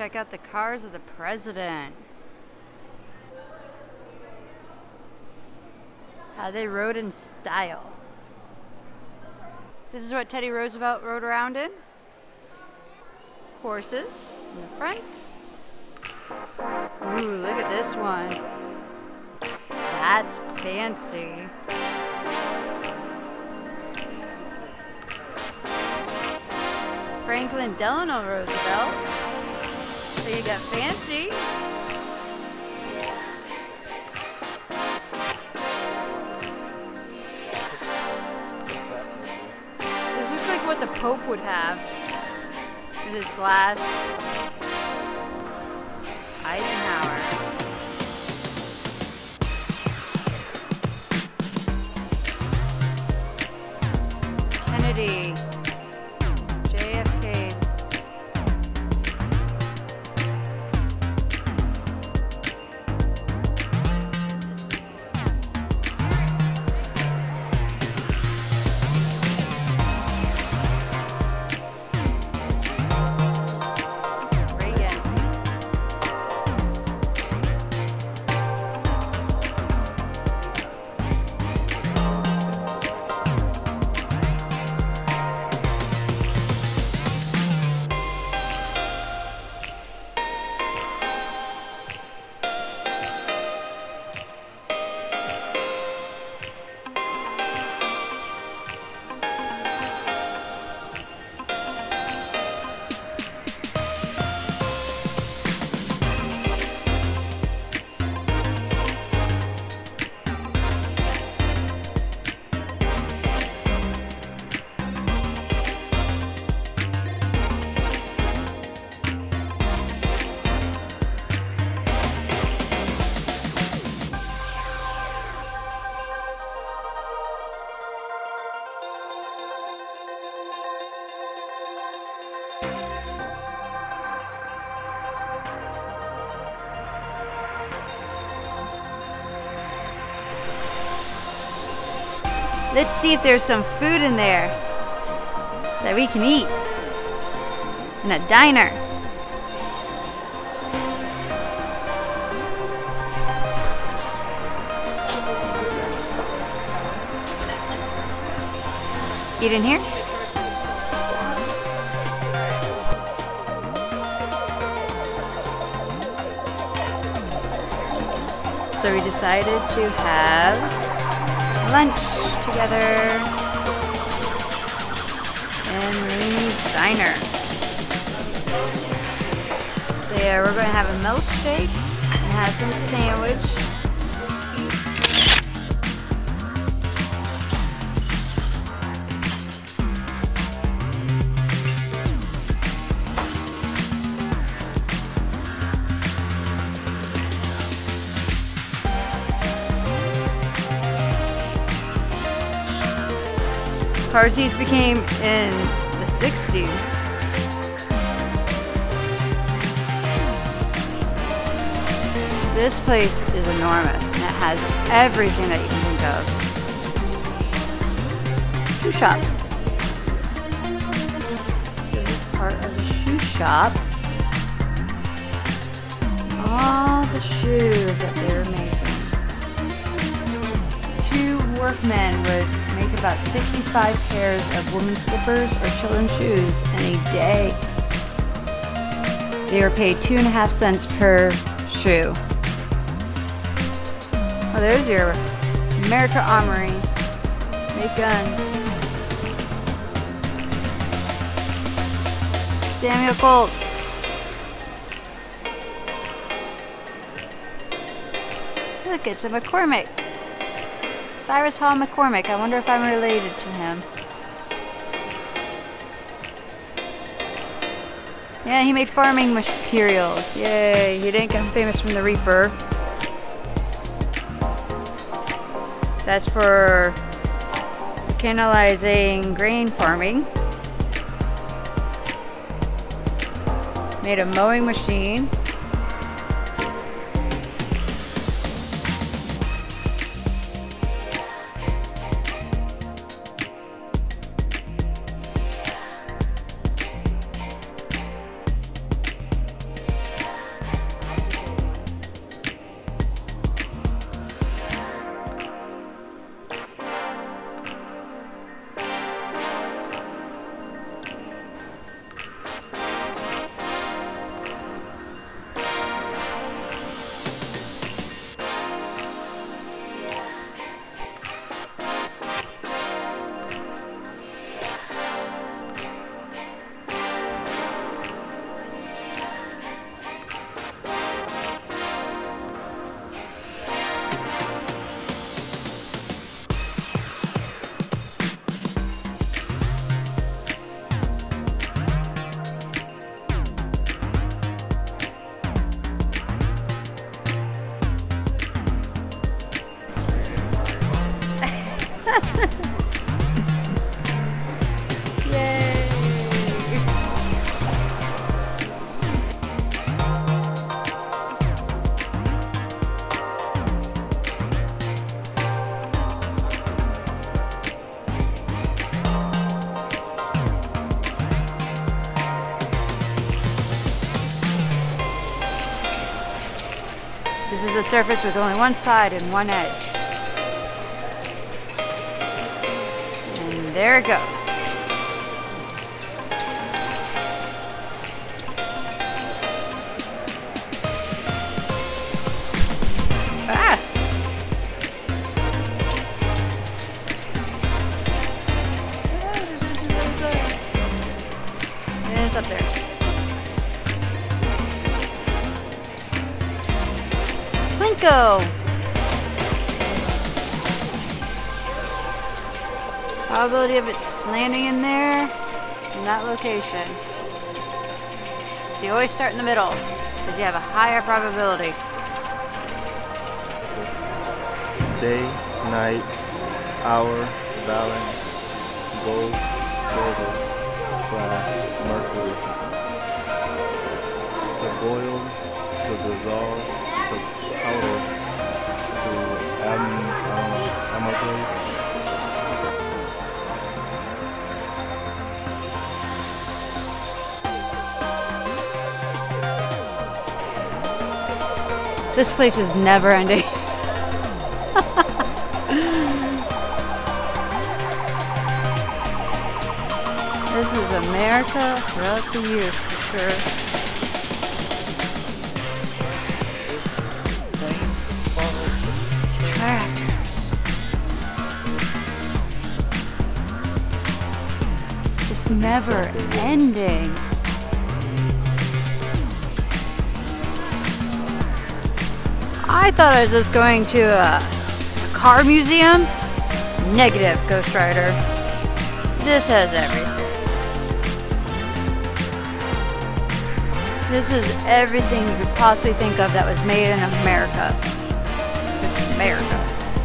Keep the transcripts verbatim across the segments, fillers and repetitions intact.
check out the cars of the president. How they rode in style. This is what Teddy Roosevelt rode around in. Horses in the front. Ooh, look at this one. That's fancy. Franklin Delano Roosevelt. So you got fancy. This looks like what the Pope would have with his glass. Eisenhower. Kennedy. J F K. Let's see if there's some food in there that we can eat in a diner. Eat in here? So we decided to have lunch together in Rainey's Diner. So yeah, we're going to have a milkshake and have some sandwich. Car seats became in the sixties. This place is enormous and it has everything that you can think of. Shoe shop. So this is part of the shoe shop. All the shoes that they're making. Two workmen would make about sixty-five pairs of women's slippers or children's shoes in a day. They are paid two and a half cents per shoe. Oh, there's your America Armories. Make guns. Samuel Colt. Look, it's a McCormick. Cyrus Hall McCormick. I wonder if I'm related to him. Yeah, he made farming materials. Yay, he didn't get famous from the Reaper. That's for mechanizing grain farming. Made a mowing machine. This is a surface with only one side and one edge. And there it goes. Ah! And it's up there. Plinko! Probability of its landing in there, in that location. So you always start in the middle, because you have a higher probability. Day, night, hour, balance, gold, silver, glass, mercury. To boil, to dissolve, to powder, to am, um, amygdala. This place is never ending. This is America throughout the years for sure. Tractors. It's never ending. I thought I was just going to a, a car museum. Negative, Ghost Rider. This has everything. This is everything you could possibly think of that was made in America. It's America.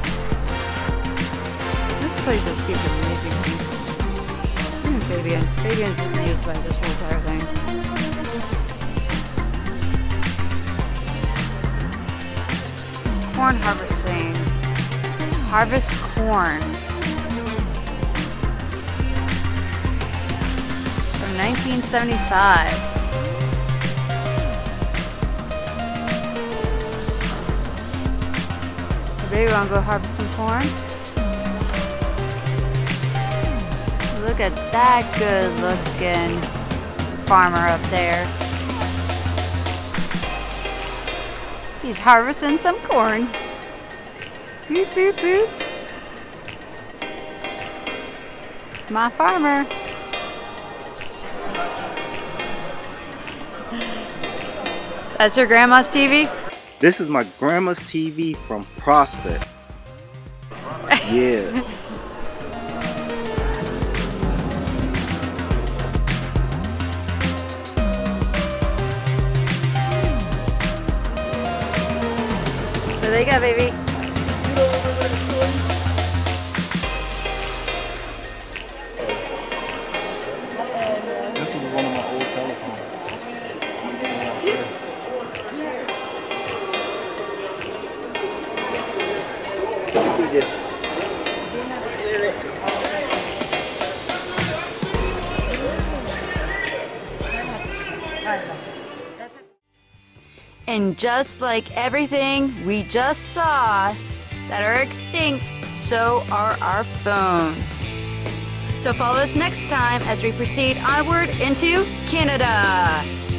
This place just keeps amazing me. And Fabian. Fabian's amazed by this whole entire thing. Corn harvesting. Harvest corn. From nineteen seventy-five. Baby, wanna go harvest some corn? Look at that good looking farmer up there. He's harvesting some corn. Boop, boop, boop. It's my farmer. That's your grandma's T V? This is my grandma's T V from Prospect. Yeah. So there you go, baby. This is one of my old telephones. We just And just like everything we just saw that are extinct, so are our phones. So follow us next time as we proceed onward into Canada.